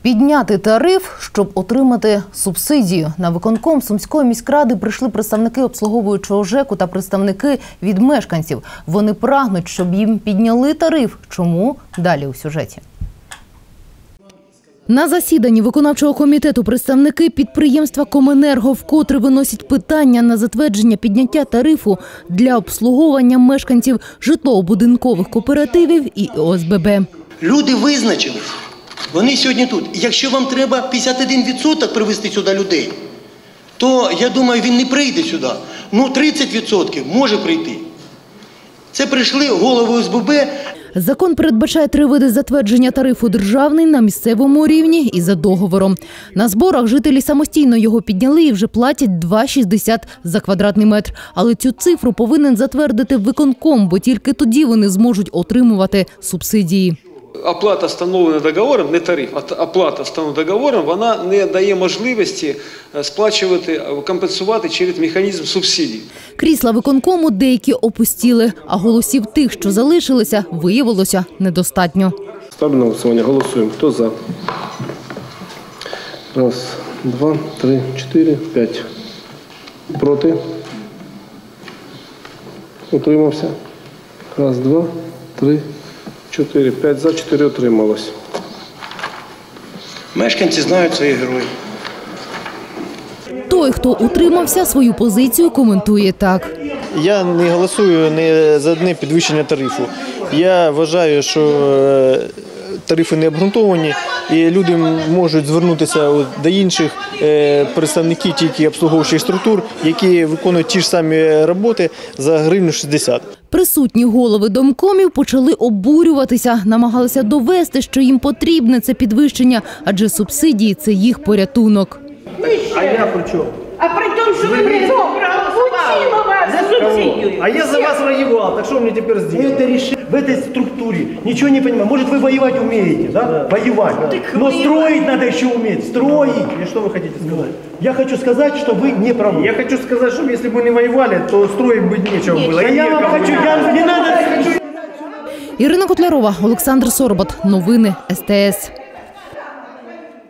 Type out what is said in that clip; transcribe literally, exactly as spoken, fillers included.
Підняти тариф, щоб отримати субсидію. На виконком Сумської міськради прийшли представники обслуговуючого ЖЕКу та представники від мешканців. Вони прагнуть, щоб їм підняли тариф. Чому? Далі у сюжеті. На засіданні виконавчого комітету представники підприємства «Коменерго» вкотре виносять питання на затвердження підняття тарифу для обслуговування мешканців житлово-будинкових кооперативів і О С Б Б. Люди визначили. Вони сьогодні тут. Якщо вам треба п'ятдесят один відсоток привезти сюди людей, то, я думаю, він не прийде сюди. Ну, тридцять відсотків може прийти. Це прийшли голови О С Б Б. Закон передбачає три види затвердження тарифу: державний, на місцевому рівні і за договором. На зборах жителі самостійно його підняли і вже платять два шістдесят за квадратний метр. Але цю цифру повинен затвердити виконком, бо тільки тоді вони зможуть отримувати субсидії. Оплата, встановлена договором, не тариф, а оплата, встановлена договором, вона не дає можливості сплачувати, компенсувати через механізм субсидій. Крісла виконкому деякі опустіли, а голосів тих, що залишилися, виявилося недостатньо. Ставлю на голосування. Голосуємо. Хто за? Раз, два, три, чотири, п'ять. Проти? Утримався? Раз, два, три, чотири, п'ять за, чотири утрималось. Мешканці знають своїх героїв. Той, хто утримався, свою позицію коментує так. Я не голосую не за одне підвищення тарифу. Я вважаю, що тарифи не обґрунтовані і люди можуть звернутися до інших представників тільки обслуговуючих структур, які виконують ті ж самі роботи за гривню шістдесят. Присутні голови домкомів почали обурюватися, намагалися довести, що їм потрібне це підвищення, адже субсидії – це їх порятунок. А я при чому? А при тому, що ви не проголосували за субсидію. А я за вас воевал, так что мне теперь сделать? Это решить в этой структуре. Ничего не понимаю. Может, вы воевать умеете, да? Да. Воевать. Да. Но строить надо еще уметь. Строить. И что вы хотите сказать? Я хочу сказать, что вы не правы. Я хочу сказать, что если бы не воевали, то строить бы нечего было. Я, я вам хочу, я не надо. Ірина Котлярова, Олександр Соробот. Новини С Т С.